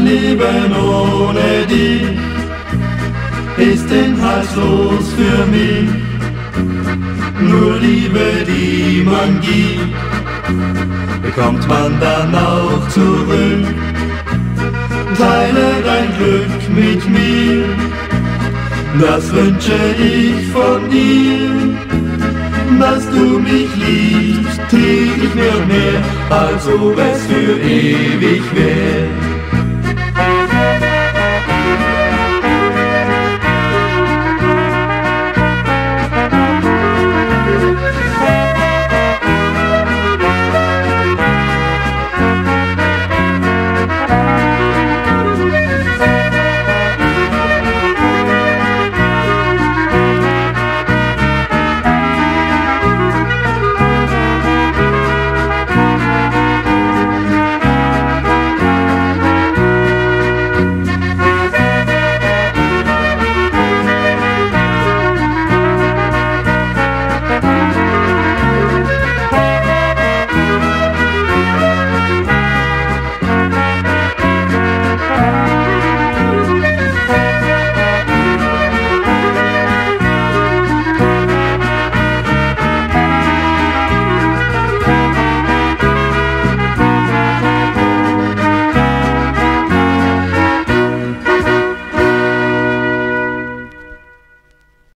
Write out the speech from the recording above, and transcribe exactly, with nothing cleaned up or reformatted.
Leben ohne dich ist inhaltslos für mich. Nur Liebe, die man gibt, bekommt man dann auch zurück. Teile dein Glück mit mir, das wünsche ich von dir. Dass du mich liebst, täglich mehr und mehr, als ob es für ewig wäre.